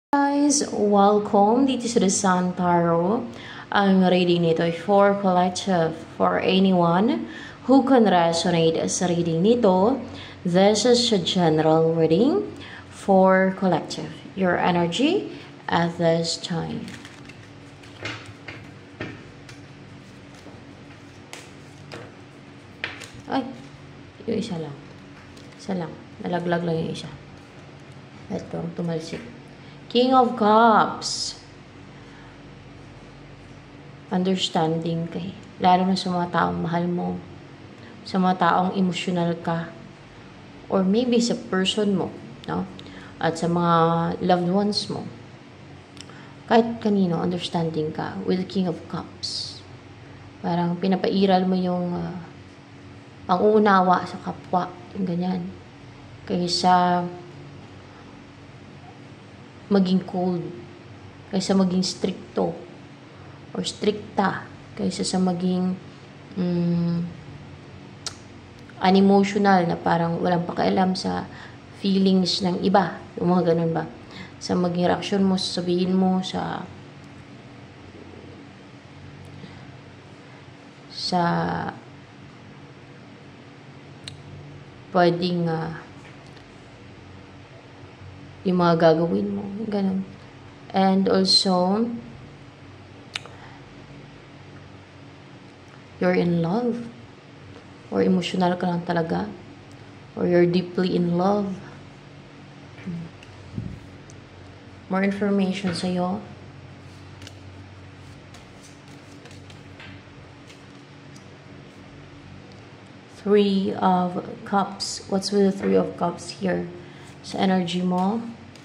Guys, welcome dito sa The Sun Tarot. Ang reading nito ay for collective, for anyone who can resonate sa reading nito. This is a general reading for collective, your energy at this time. Ay, yung isa lang. Isa lang. Nalaglag lang yung isa. Ito, tumalsik. King of Cups. Understanding kay. Lalo na sa mga taong mahal mo. Sa mga taong emotional ka. Or maybe sa person mo. No? At sa mga loved ones mo. Kahit kanino, understanding ka with the King of Cups. Parang pinapairal mo yung panguunawa sa kapwa. Yung ganyan. Kaysa maging cold, kaysa maging stricto or stricta, kaysa sa maging unemotional na parang walang pakialam sa feelings ng iba, yung mga ganun ba, sa maging reaction mo, sabihin mo sa pwedeng yung mga gagawin mo, ganun. And also, you're in love, or emotional ka lang talaga, or you're deeply in love. More information sa'yo. Three of Cups. What's with the Three of Cups here? Sa energy mo.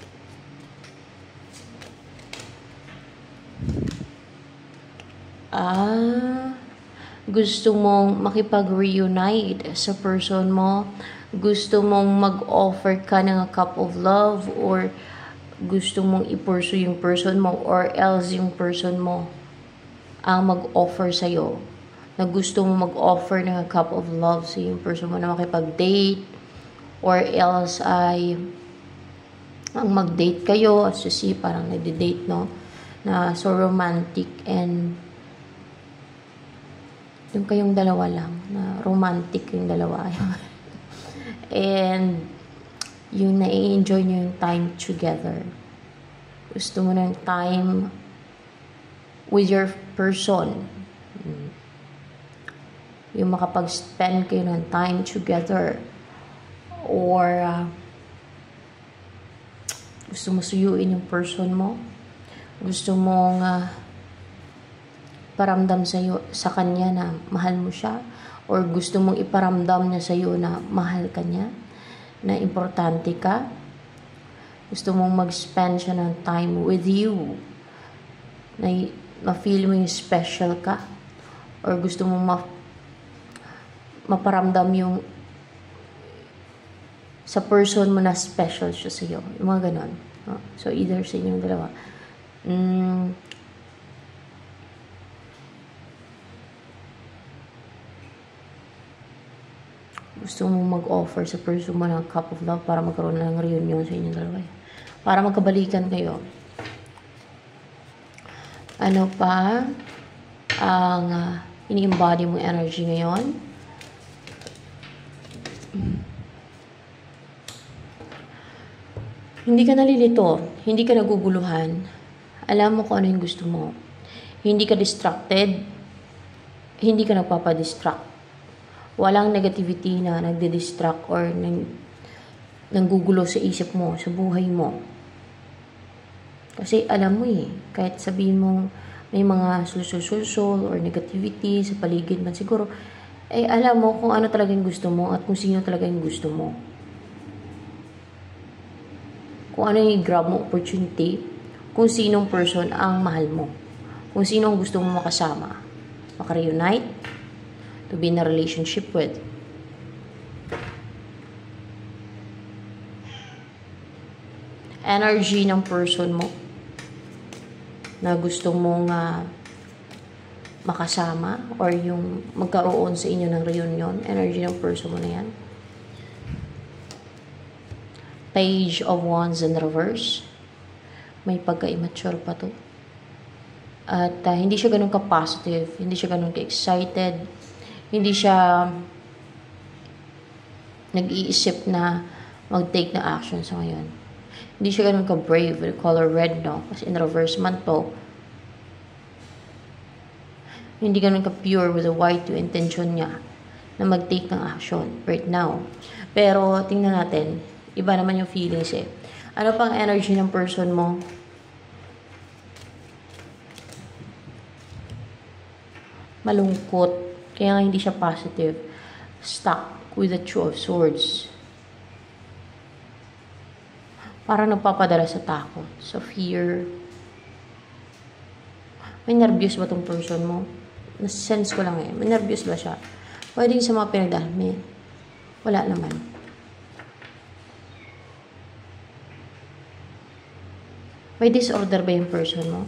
Gusto mong makipag-reunite sa person mo. Gusto mong mag-offer ka ng a cup of love, or gusto mong i-pursue yung person mo, or else yung person mo ang mag-offer sa'yo. Na gusto mong mag-offer ng a cup of love sa yung person mo na makipag-date, or else ay ang mag-date kayo, as you see, parang nagde-date, no? Na so romantic, and yung kayong dalawa lang, na romantic yung dalawa. And yung na-enjoy nyo yung time together. Gusto mo ng time with your person. Yung makapag-spend kayo ng time together. Or gusto mo suyuin yung person mo. Gusto mong paramdam sa kanya na mahal mo siya, or gusto mong iparamdam niya sa iyo na mahal ka niya, na importante ka. Gusto mong mag-spend siya ng time with you, na ma-feel mo yung special ka, or gusto mong maparamdam yung sa person mo na special siya sa iyo, yung mga ganon. So either sa inyong dalawa. Gusto mo mag-offer sa person mo ng cup of love para magkaroon ng reunion sa inyong dalawa. Para magkabalikan kayo. Ano pa ang ini-embody mong energy ngayon? Hindi ka nalilito. Hindi ka naguguluhan. Alam mo kung ano yung gusto mo. Hindi ka distracted. Hindi ka nagpapadistract. Walang negativity na nagdi-distract or nanggugulo sa isip mo, sa buhay mo. Kasi alam mo kahit sabihin mo may mga sulsul or negativity sa paligid man, siguro, alam mo kung ano talaga yung gusto mo at kung sino talaga yung gusto mo. Kung ano yung grab mo opportunity, kung sinong person ang mahal mo, kung sino ang gusto mo makasama, makareunite, to be in a relationship with. Energy ng person mo na gusto mong makasama, or yung magkaroon sa inyo ng reunion, energy ng person mo na yan. Page of Wands in reverse. may pagka-immature pa to. At hindi siya ganun ka-positive, hindi siya ganun ka-excited, hindi siya nag-iisip na mag-take na action sa ngayon. Hindi siya ganun ka-brave with color red, no? Kasi in reverse man to. Hindi ganun ka-pure with the white yung intention niya na mag-take ng action right now. Pero, tingnan natin, iba naman yung feelings eh. Ano pang energy ng person mo? Malungkot. Kaya nga hindi siya positive. Stuck with the Two of Swords. Parang nagpapadala sa takot, sa fear. May nervous ba tong person mo? Nasense ko lang eh. May nervous ba siya? Pwedeng sa mga pinagdaan. Wala naman. May disorder ba yung person mo?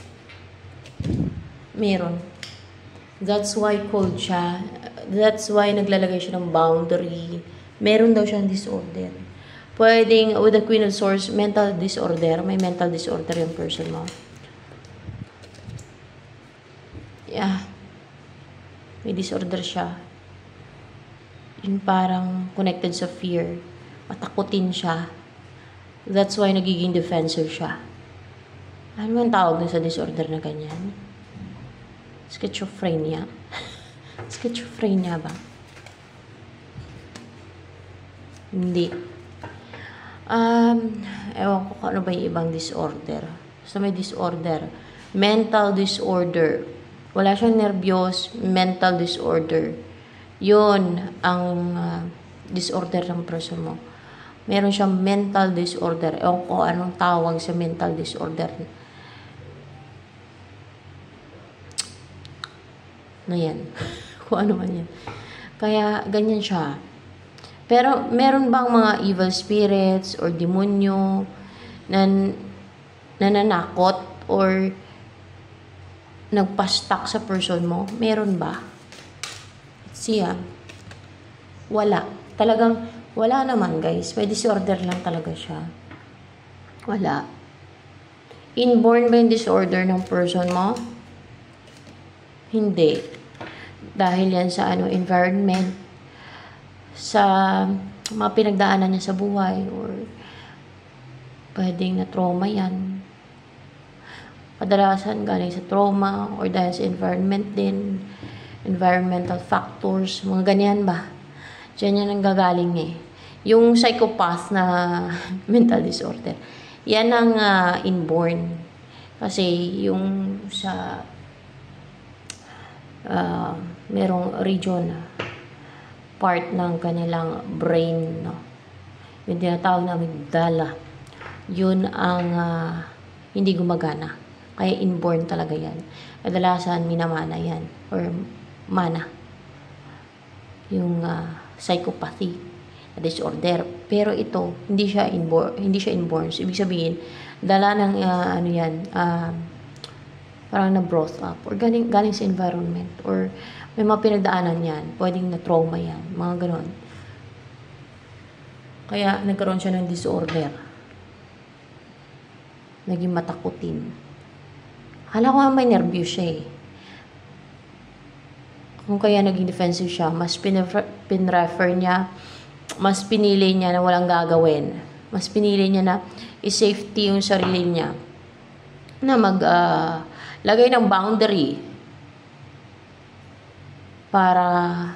Meron. That's why cold siya. That's why naglalagay siya ng boundary. Meron daw siyang disorder. Pwedeng, with the Queen of Swords, mental disorder. May mental disorder yung person mo. Yeah. May disorder siya. Yung parang connected sa fear. Matakutin siya. That's why nagiging defensive siya. Ano man tawag na sa disorder na ganyan? Schizophrenia. Schizophrenia ba? Hindi. Ewan ko kung ano ba yung ibang disorder. So may disorder. Mental disorder. Wala siyang nervyos. Mental disorder. Yun ang disorder ng person mo. Meron siyang mental disorder. Ewan ko anong tawag sa mental disorder. Na yan. Kung ano man yan. Kaya, ganyan siya. Pero, meron bang mga evil spirits or demonyo na nananakot or nagpastak sa person mo? Meron ba? Siya. Wala. Talagang, wala naman guys. May disorder lang talaga siya. Wala. Inborn ba yung disorder ng person mo? Hindi. Dahil yan sa environment, sa mga pinagdaanan niya sa buhay, or pwedeng na trauma yan. Kadalasan galing sa trauma or dahil sa environment din, environmental factors, mga ganyan ba? Diyan yan ang gagaling eh. Yung psychopath na mental disorder, yan ang inborn. Kasi yung sa merong region, part ng kanilang brain, no? Yung tinatawag na amygdala, yun ang hindi gumagana. Kaya inborn talaga yan. Kadalasan minamana yan or mana yung psychopathy disorder. Pero ito hindi siya inborn. So, ibig sabihin dala ng parang na brought up or galing sa environment or may mga pinagdaanan yan, pwedeng na trauma yan, mga ganon. Kaya nagkaroon siya ng disorder, naging matakutin. Hala ko nga may nervous siya eh. Kung kaya naging defensive siya, mas pinrefer niya, mas pinili niya na walang gagawin. Mas pinili niya na i-safety yung sarili niya. Na lagay ng boundary para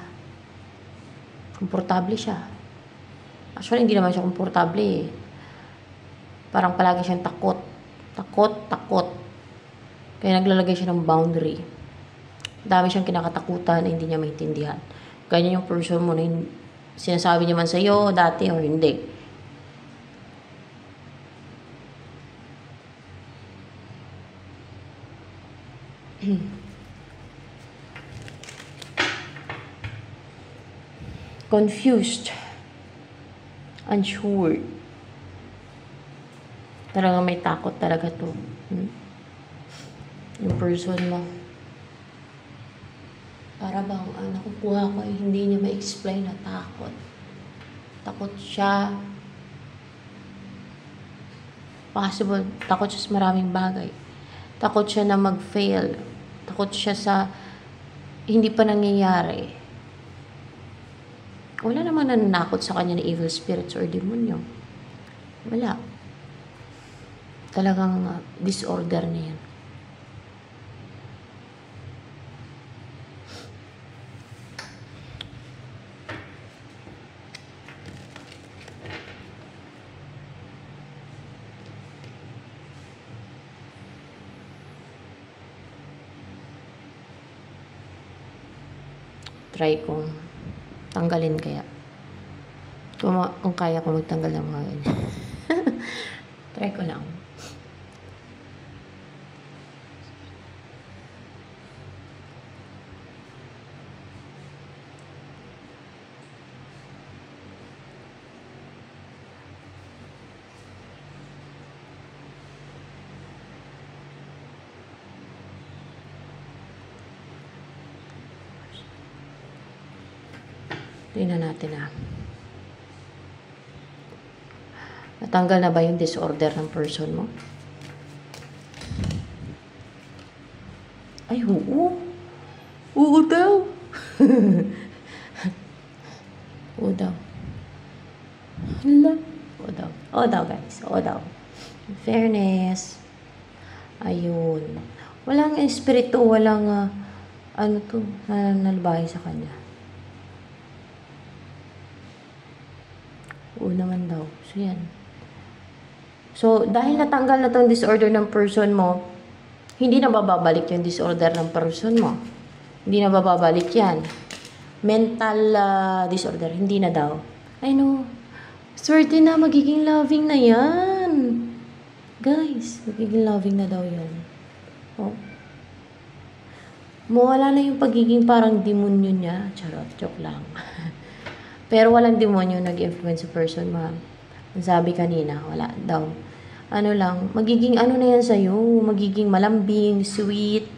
komportable siya. Actually, hindi naman siya komportable eh. Parang palagi siyang takot. Kaya naglalagay siya ng boundary. Dami siyang kinakatakutan na hindi niya maintindihan. Ganyan yung person mo na sinasabi niya man sa'yo dati or hindi. Confused. Unsure. Talaga may takot talaga to. Yung person mo. Para bang nakukuha ko hindi niya ma-explain na takot. Takot siya. possible, takot siya sa maraming bagay. Takot siya na mag-fail. Takot siya sa hindi pa nangyayari. Wala naman nananakot sa kanya na evil spirits or demonyo. Wala. Talagang disorder na yan. Try kong tanggalin kaya. Kung kaya ko magtanggal ng mga ganyan. Try ko lang. Tingnan natin Natanggal na ba yung disorder ng person mo? Ay, oo. Oo daw. Oo daw. Hala. Oo daw. Oo daw, guys. Oo daw. In fairness. Ayun. Walang espiritu, walang nalbahay sa kanya. Oo naman daw. So, yan. So, dahil natanggal na tong disorder ng person mo, hindi na bababalik yung disorder ng person mo. Hindi na bababalik yan. Mental disorder, hindi na daw. I know. Swerte na, magiging loving na yan. Guys, magiging loving na daw yan. Oh. Mawala na yung pagiging parang demonyo niya. Charot, joke lang. Pero walang demonyo nag-influence sa person, ma'am. Ang sabi kanina, wala daw. Ano lang, magiging ano na yan sa'yo, magiging malambing, sweet,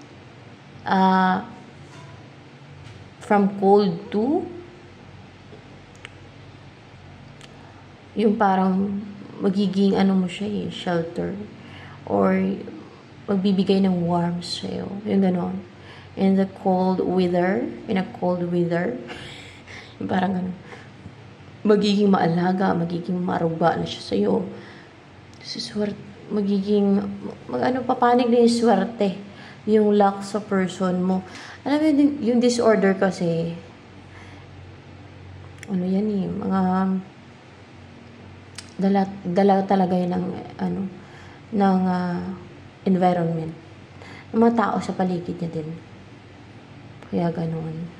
from cold to, yung parang magiging ano mo siya shelter, or magbibigay ng warmth sa'yo, yung gano'n. In a cold weather, yung parang gano'n. Magiging maalaga, magiging maruga na siya sa'yo. Swerte, magiging papanig na yung swerte, yung luck sa person mo. Alam mo yung disorder kasi yan mga dala talaga yun ng environment ng mga tao sa paligid niya din, kaya ganoon.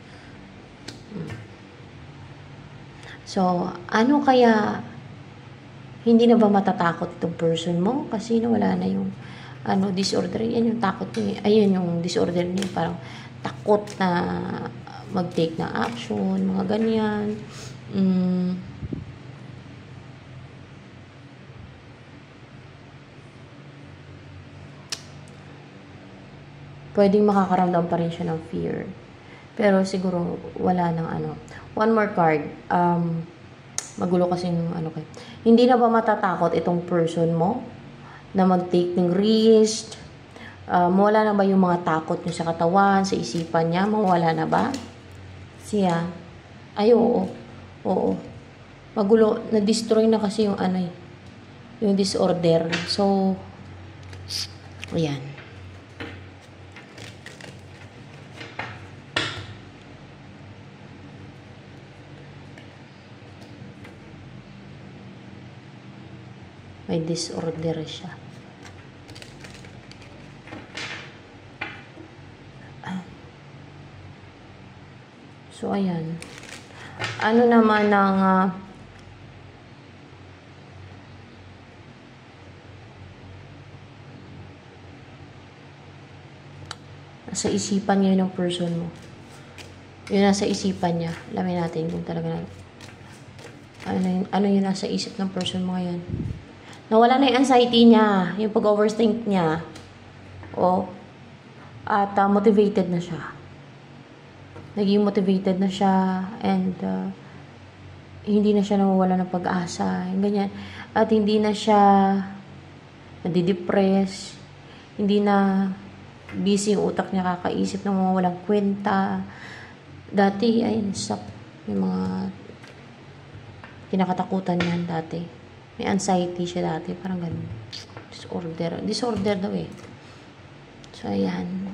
So ano kaya hindi na ba matatakot itong person mo? Kasi wala na yung disorder. Yan yung takot niya. Ayun yung disorder niya. Parang takot na mag-take na action. Mga ganyan. Pwedeng makakaramdam pa rin siya ng fear. Pero siguro wala nang One more card. Magulo kasi hindi na ba matatakot itong person mo na mag-take ng risk? Mawala na ba yung mga takot niya sa katawan, sa isipan niya? Mawala na ba? Siya? Ay, oo. Oo. Magulo. Na-destroy na kasi yung yung disorder. So, ayan. May disorder siya. So, ayan. Ano naman ang nasa isipan ngayon ng person mo? Yun nasa isipan niya. Alamin natin kung talaga ano yung nasa isip ng person mo ngayon. Nawala na yung anxiety niya, yung pag-overthink niya. At motivated na siya. Naging motivated na siya and hindi na siya nawawala ng pag-asa, yung ganyan. At hindi na siya nadidepress, hindi na busy yung utak niya kakaisip ng mga walang kwenta. Dati, ay, may mga kinakatakutan yan dati. May anxiety siya dati, parang ganun. Disorder daw eh. So, ayan.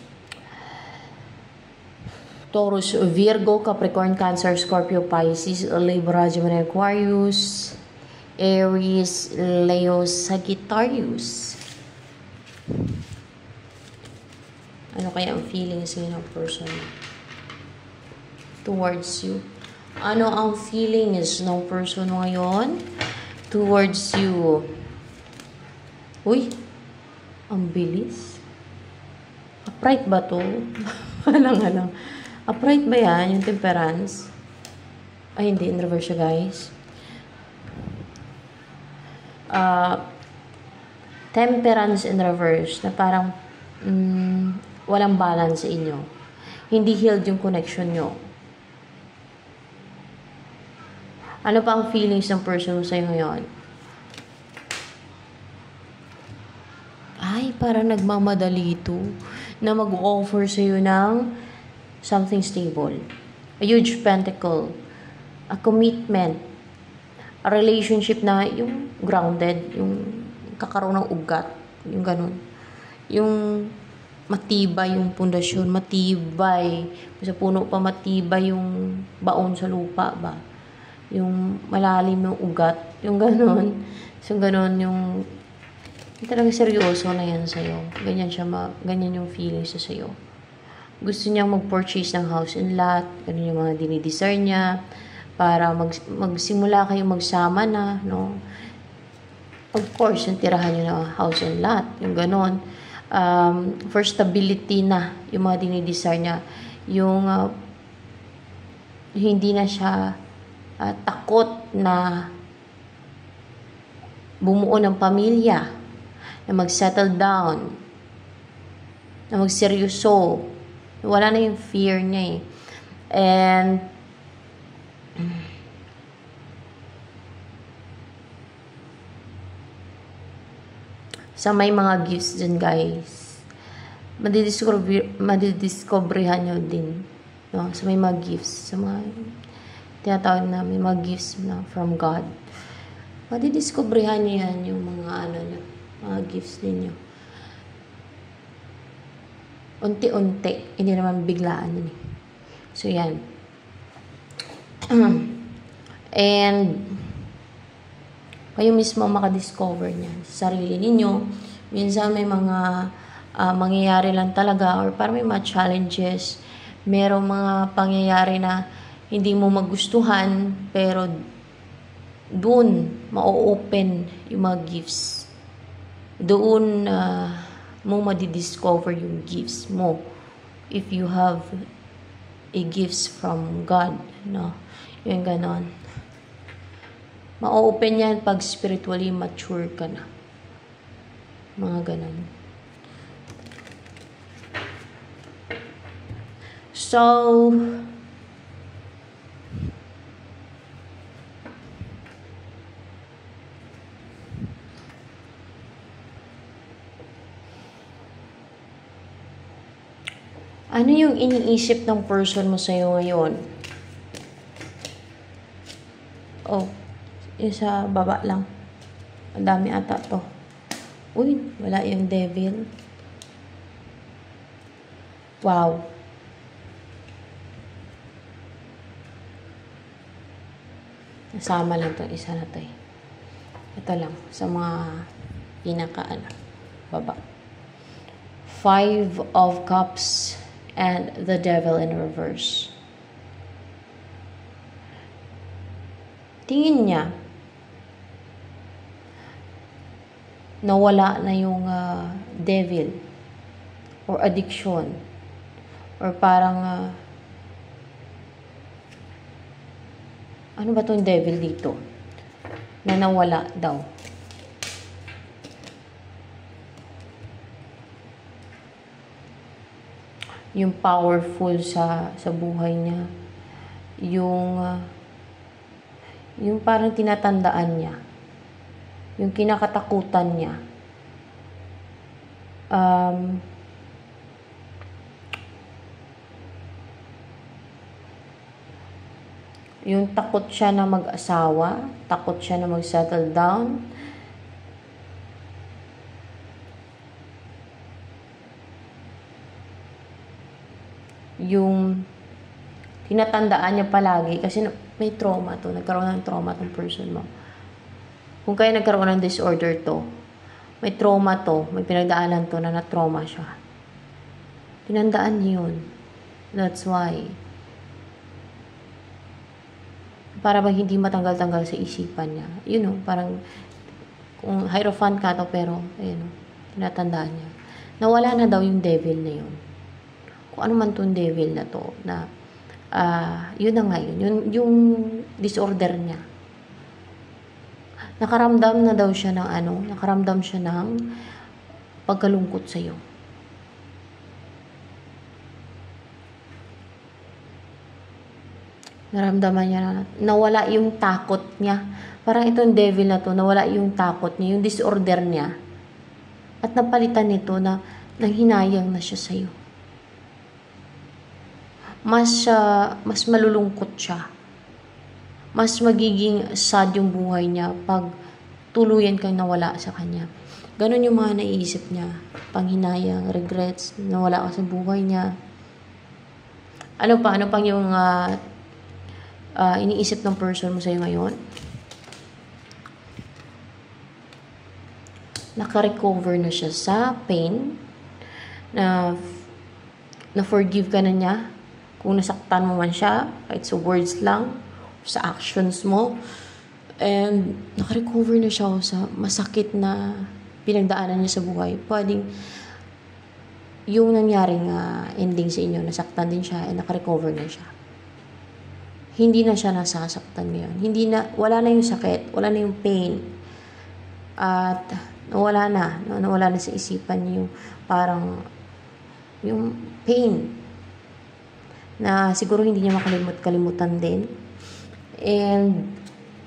Taurus, Virgo, Capricorn, Cancer, Scorpio, Pisces, Libra, Gemini, Aquarius, Aries, Leo, Sagittarius. Ano kaya ang feelings ng person towards you? Ano ang feelings ng person ngayon towards you? Uy, ang bilis. Upright ba to? Halang. Upright ba yan, yung temperance? Ay, hindi. In reverse siya, guys. Temperance in reverse, na parang walang balance sa inyo. Hindi healed yung connection nyo. Ano pa ang feelings ng person mo sa'yo ngayon? Ay, parang nagmamadali ito na mag-offer sa'yo ng something stable. A huge pentacle. A commitment. A relationship na yung grounded, yung kakaroon ng ugat, yung ganun. Yung matibay yung pundasyon, matibay. Sa puno pa matibay yung baon sa lupa ba? Yung malalim yung ugat, yung ganun. So, ganun yung talagang seryoso na yan sa'yo. Ganyan yung feelings sa sa'yo. Gusto niyang mag-purchase ng house and lot, ganun yung mga dinidesire niya, para magsimula kayo magsama na, no? Of course, yung tirahan niyo na house and lot, yung ganun. For stability na, yung mga dinidesire niya, yung hindi na siya takot na bumuo ng pamilya, na mag-settle down, na magseryoso. Wala na yung fear niya eh. And sa may mga gifts din, guys, madidiscoveryhan nyo din, no? Sa may mga gifts, sa mga tinatawag na may mga gifts na from God, madidiscoveryhan nyo yan, yung mga mga gifts ninyo. Unti-unti, hindi naman biglaan yun eh. So, yan. And kayo mismo makadiscover niyan sa sarili ninyo. Minsan may mga mangyayari lang talaga, or parang may mga challenges, merong mga pangyayari na hindi mo magustuhan, pero doon ma-open yung mga gifts. Doon mo madidiscover yung gifts mo if you have a gifts from God, no? Yung ganon. Ma-open yan pag spiritually mature ka na. Mga ganon. So, ano yung iniisip ng person mo sa'yo ngayon? Oh, isa baba lang. Ang dami ata to. Uy, wala yung devil. Wow. Nasama lang to isa na to eh. Ito lang, sa mga baba. 5 of Cups and the Devil in reverse. Tingin niya, nawala na yung devil or addiction, or parang ano ba tong devil dito na nawala daw. Yung powerful sa buhay niya, yung Yung parang tinatandaan niya. Yung kinakatakutan niya. Yung takot siya na mag-asawa, takot siya na mag-settle down. Yung tinatandaan niya palagi kasi may trauma to, nagkaroon ng trauma tong person mo. Kung kaya nagkaroon ng disorder to, may trauma to, may pinagdaanan to na na-trauma siya. Tinandaan niya yun. That's why. Para bang hindi matanggal-tanggal sa isipan niya. You know, parang kung Hierophant ka to pero, ayun, tinatandaan niya. Nawala na daw yung devil na yun. Kung ano man tong devil na to, na yun na nga yun. Yung disorder niya. Nakaramdam na daw siya ng nakaramdam siya ng pagkalungkot sa'yo. Naramdaman niya na nawala yung takot niya. Parang itong devil na to, nawala yung takot niya, yung disorder niya. At napalitan nito na nanghinayang na siya sa'yo. Mas malulungkot siya. Mas magiging sad yung buhay niya pag tuluyan kang nawala sa kanya. Ganon yung mga naiisip niya. Panghinayang, regrets, nawala ka sa buhay niya. Ano pang yung iniisip ng person mo sa'yo ngayon? Naka-recover na siya sa pain, na forgive ka na niya kung nasaktan mo man siya, kahit sa words lang, sa actions mo, and naka-recover na siya sa masakit na pinagdaanan niya sa buhay. Pwedeng yung nangyaring ending sa inyo, nasaktan din siya, and naka-recover na siya. Hindi na siya nasasaktan ngayon. Wala na yung sakit, wala na yung pain. At nawala na sa isipan niya yung parang yung pain na siguro hindi niya kalimutan din. And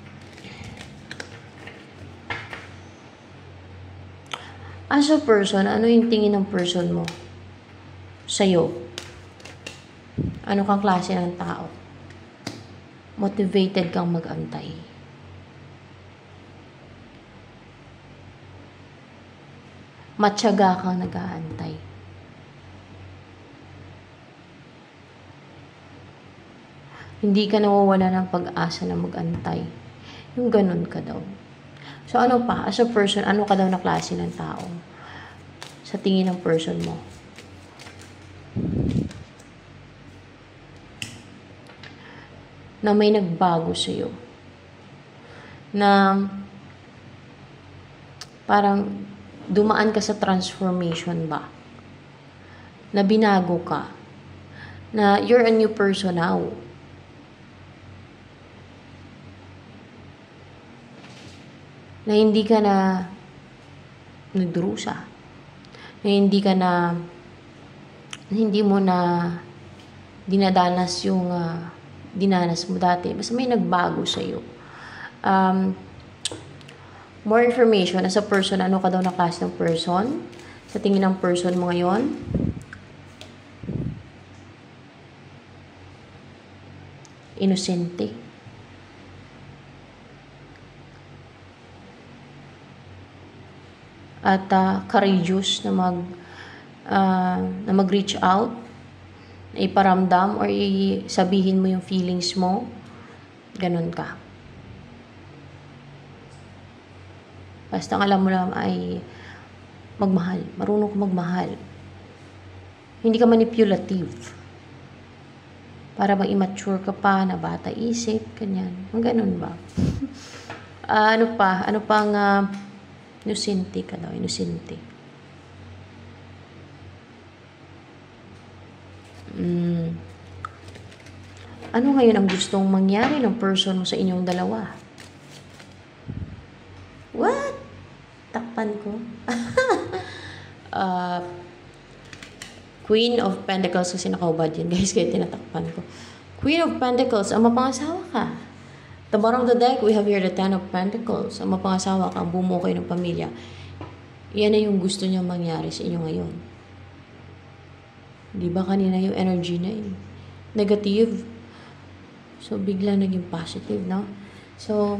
as a person, ano yung tingin ng person mo sa'yo? Ano kang klase ng tao? Motivated kang mag-antay. Matyaga kang nag-aantay. Hindi ka nawawala ng pag-asa na mag-antay. Yung ganun ka daw. So ano pa? As a person, ano ka daw na klase ng tao? Sa tingin ng person mo. Na may nagbago sa'yo. Na parang dumaan ka sa transformation ba? Na binago ka. Na you're a new person now. Na hindi ka na nagdurusa. Na hindi mo na dinadanas yung dinanas mo dati. Basta may nagbago sa'yo. More information as a person, ano ka daw na klase ng person? Sa tingin ng person mo ngayon? Inosente. At courageous na mag-reach out, na iparamdam or sabihin mo yung feelings mo. Ganun ka. Basta ang alam mo lang ay magmahal. Marunong ka magmahal. Hindi ka manipulative. Para bang immature ka pa, na bata isip, ganyan. Ganun ba? Ano pang inosente ka daw, inosente. Ano ngayon ang gustong mangyari ng person mo sa inyong dalawa? What? Takpan ko. Queen of Pentacles kasi nakaubad yan guys, kaya tinatakpan ko. Queen of Pentacles, ang mapangasawa ka. The bottom of the deck, we have here the Ten of Pentacles. Ang mapangasawa ka, bumuo kayo ng pamilya. Yan na yung gusto niya mangyari sa inyo ngayon. Di ba kanina yung energy na negative? So, bigla naging positive, no? So,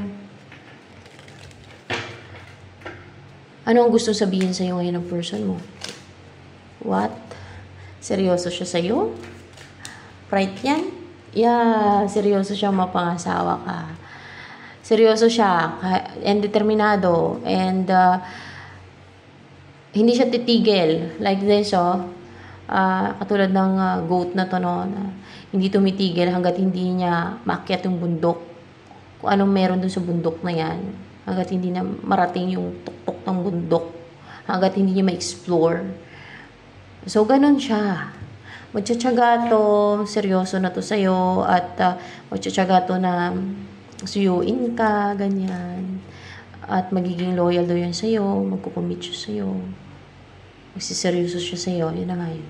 ano ang gusto sabihin sa'yo ngayon ng person mo? What? Seryoso siya sa'yo? Right yan? Yeah, seryoso siya, mapangasawa ka. Seryoso siya, and determinado, and hindi siya titigil. Like this, katulad ng goat na to, no, na hindi tumitigil hanggat hindi niya maakyat yung bundok. Kung anong meron dun sa bundok na yan. Hanggat hindi na marating yung tuktok ng bundok. Hanggat hindi niya ma-explore. So, ganun siya. Magtsatsaga to, seryoso na to sa'yo, at magtsatsaga to na suyuin ka, ganyan. At magiging loyal daw yun sa'yo, magkukumit siya sa'yo. Magsiseryoso siya sa'yo, yun na nga yun.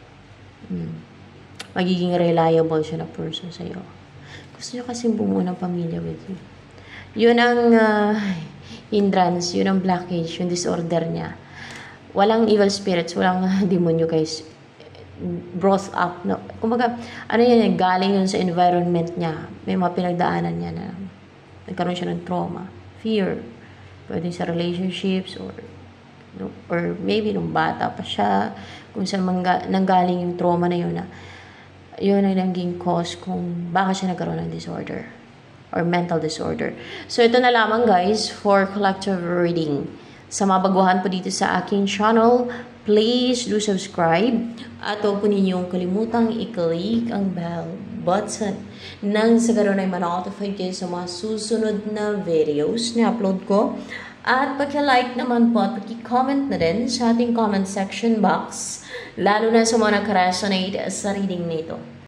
Magiging reliable siya na person sa'yo. Gusto niya kasing bumuo ng pamilya with you. Yun ang hindrance, yun ang blockage, yung disorder niya. Walang evil spirits, walang demonyo, guys. Brought up, no? Kumbaga, ano yan, galing yun sa environment niya. May mga pinagdaanan niya na nagkaroon siya ng trauma, fear. Pwede sa relationships or maybe nung bata pa siya, kung saan nanggaling yung trauma na yun na yun ang naging cause kung bakit siya nagkaroon ng disorder or mental disorder. So, ito na lamang, guys, for collective reading. Sa mga baguhan po dito sa aking channel, please do subscribe at huwag po ninyong kalimutang i-click ang bell button nang sa ganoon ay ma-notify kayo sa mga susunod na videos na upload ko. At pagka-like naman po at pagki-comment na din sa ating comment section box, lalo na sa mga nag-resonate sa reading nito.